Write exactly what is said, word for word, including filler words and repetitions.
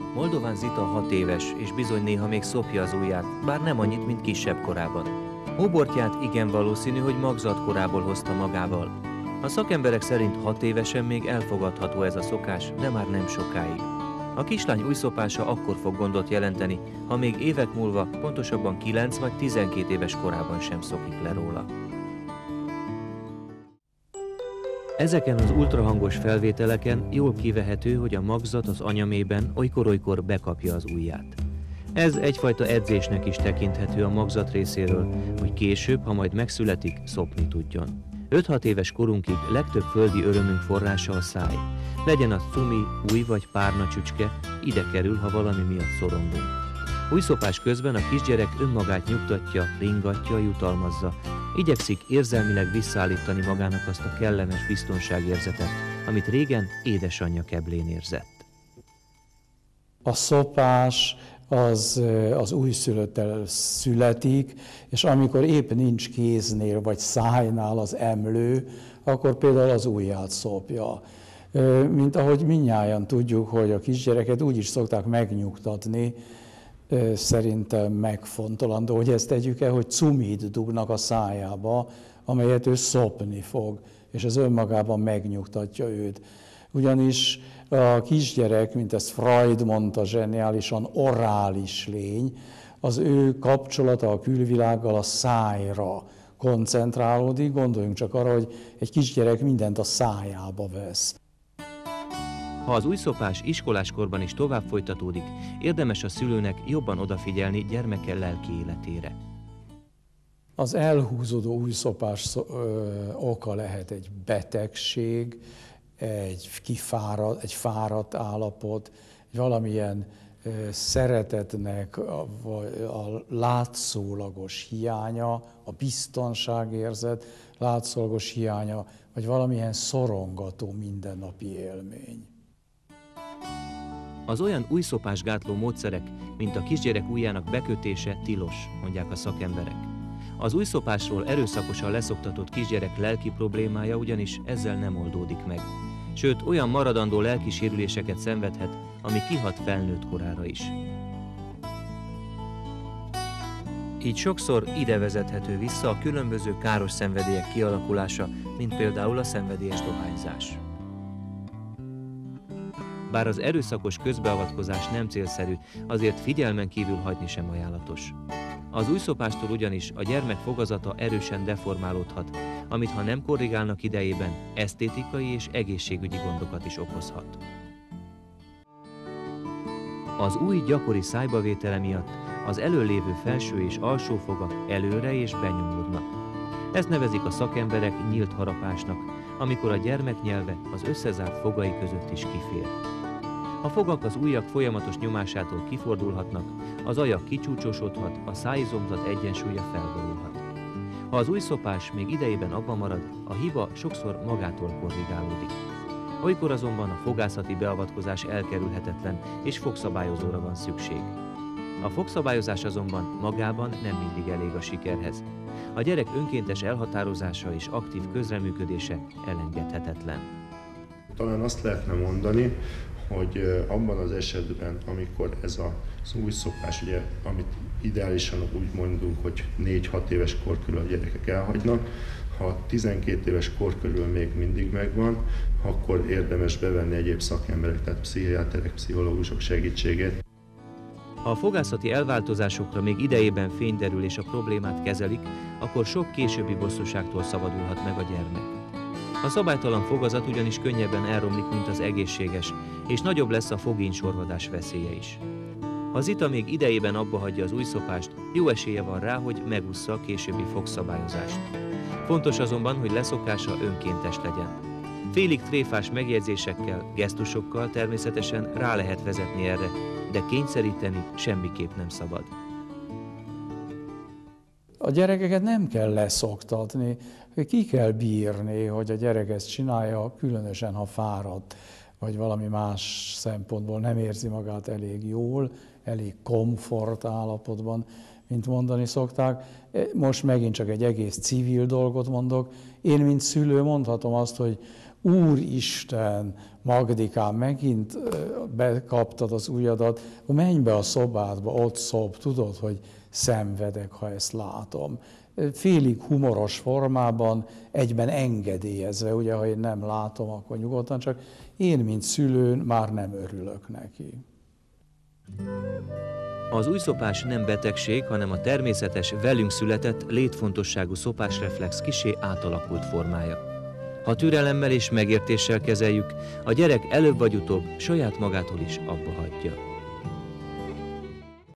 Moldován Zita hat éves, és bizony néha még szopja az ujját, bár nem annyit, mint kisebb korában. Hóbortját igen valószínű, hogy magzat korából hozta magával. A szakemberek szerint hat évesen még elfogadható ez a szokás, de már nem sokáig. A kislány újszopása akkor fog gondot jelenteni, ha még évek múlva, pontosabban kilenc vagy tizenkét éves korában sem szokik le róla. Ezeken az ultrahangos felvételeken jól kivehető, hogy a magzat az anyamében olykor-olykor bekapja az ujját. Ez egyfajta edzésnek is tekinthető a magzat részéről, hogy később, ha majd megszületik, szopni tudjon. öt-hat éves korunkig legtöbb földi örömünk forrása a száj. Legyen az cumi, új vagy párna csücske, ide kerül, ha valami miatt szorongunk. Újszopás közben a kisgyerek önmagát nyugtatja, ringatja, jutalmazza. Igyekszik érzelmileg visszaállítani magának azt a kellemes biztonságérzetet, amit régen édesanyja keblén érzett. A szopás az, az újszülöttel születik, és amikor épp nincs kéznél vagy szájnál az emlő, akkor például az ujját szopja. Mint ahogy mindnyájan tudjuk, hogy a kisgyereket úgy is szokták megnyugtatni, szerintem megfontolandó, hogy ezt tegyük el, hogy cumit dugnak a szájába, amelyet ő szopni fog, és ez önmagában megnyugtatja őt. Ugyanis a kisgyerek, mint ezt Freud mondta zseniálisan, orális lény, az ő kapcsolata a külvilággal a szájra koncentrálódik. Gondoljunk csak arra, hogy egy kisgyerek mindent a szájába vesz. Ha az újszopás iskoláskorban is tovább folytatódik, érdemes a szülőnek jobban odafigyelni gyermeke lelki életére. Az elhúzódó újszopás oka lehet egy betegség, egy kifáradt, egy fáradt állapot, egy valamilyen szeretetnek a, a látszólagos hiánya, a biztonságérzet látszólagos hiánya, vagy valamilyen szorongató mindennapi élmény. Az olyan újszopásgátló módszerek, mint a kisgyerek ujjának bekötése tilos, mondják a szakemberek. Az újszopásról erőszakosan leszoktatott kisgyerek lelki problémája ugyanis ezzel nem oldódik meg. Sőt, olyan maradandó lelki sérüléseket szenvedhet, ami kihat felnőtt korára is. Így sokszor ide vezethető vissza a különböző káros szenvedélyek kialakulása, mint például a szenvedélyes dohányzás. Bár az erőszakos közbeavatkozás nem célszerű, azért figyelmen kívül hagyni sem ajánlatos. Az újszopástól ugyanis a gyermek fogazata erősen deformálódhat, amit ha nem korrigálnak idejében, esztétikai és egészségügyi gondokat is okozhat. Az új gyakori szájbavétele miatt az előlévő felső és alsó fogak előre és benyomódnak. Ezt nevezik a szakemberek nyílt harapásnak, amikor a gyermek nyelve az összezárt fogai között is kifér. A fogak az ujjak folyamatos nyomásától kifordulhatnak, az ajak kicsúcsosodhat, a szájizomzat egyensúlya felborulhat. Ha az újszopás még idejében abba marad, a hiba sokszor magától korrigálódik. Olykor azonban a fogászati beavatkozás elkerülhetetlen, és fogszabályozóra van szükség. A fogszabályozás azonban magában nem mindig elég a sikerhez. A gyerek önkéntes elhatározása és aktív közreműködése elengedhetetlen. Talán azt lehetne mondani, hogy abban az esetben, amikor ez az új szokás, ugye, amit ideálisan úgy mondunk, hogy négy-hat éves kor körül a gyerekek elhagynak, ha tizenkét éves kor körül még mindig megvan, akkor érdemes bevenni egyéb szakemberek, tehát pszichiáterek, pszichológusok segítségét. Ha a fogászati elváltozásokra még idejében fény derül és a problémát kezelik, akkor sok későbbi bosszúságtól szabadulhat meg a gyermek. A szabálytalan fogazat ugyanis könnyebben elromlik, mint az egészséges, és nagyobb lesz a fogénysorvadás veszélye is. Ha Zita még idejében abba hagyja az újszopást, jó esélye van rá, hogy megússza a későbbi fogszabályozást. Fontos azonban, hogy leszokása önkéntes legyen. Félig tréfás megjegyzésekkel, gesztusokkal természetesen rá lehet vezetni erre, de kényszeríteni semmiképp nem szabad. A gyerekeket nem kell leszoktatni, ki kell bírni, hogy a gyerek ezt csinálja, különösen ha fáradt, vagy valami más szempontból nem érzi magát elég jól, elég komfort állapotban, mint mondani szokták. Most megint csak egy egész civil dolgot mondok. Én, mint szülő mondhatom azt, hogy Úristen, Magdikám, megint bekaptad az ujjadat, menj be a szobádba, ott szob, tudod, hogy szenvedek, ha ezt látom. Félig humoros formában, egyben engedélyezve, ugye, ha én nem látom, akkor nyugodtan, csak én, mint szülő, már nem örülök neki. Az újszopás nem betegség, hanem a természetes, velünk született, létfontosságú szopásreflex kissé átalakult formája. Ha türelemmel és megértéssel kezeljük, a gyerek előbb vagy utóbb saját magától is abba hagyja.